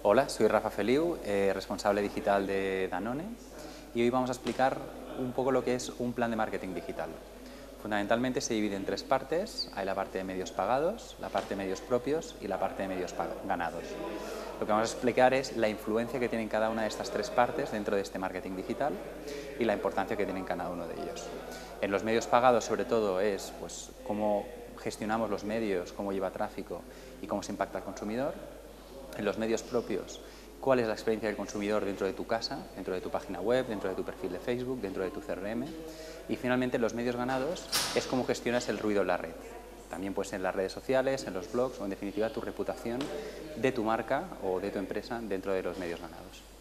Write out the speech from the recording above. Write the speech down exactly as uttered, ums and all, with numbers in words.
Hola, soy Rafa Feliu, eh, responsable digital de Danone, y hoy vamos a explicar un poco lo que es un plan de marketing digital. Fundamentalmente se divide en tres partes. Hay la parte de medios pagados, la parte de medios propios y la parte de medios ganados. Lo que vamos a explicar es la influencia que tienen cada una de estas tres partes dentro de este marketing digital y la importancia que tienen cada uno de ellos. En los medios pagados, sobre todo, es pues, cómo gestionamos los medios, cómo lleva tráfico y cómo se impacta al consumidor. En los medios propios, cuál es la experiencia del consumidor dentro de tu casa, dentro de tu página web, dentro de tu perfil de Facebook, dentro de tu C R M. Y finalmente, en los medios ganados, es cómo gestionas el ruido en la red. También puede ser en las redes sociales, en los blogs o, en definitiva, tu reputación de tu marca o de tu empresa dentro de los medios ganados.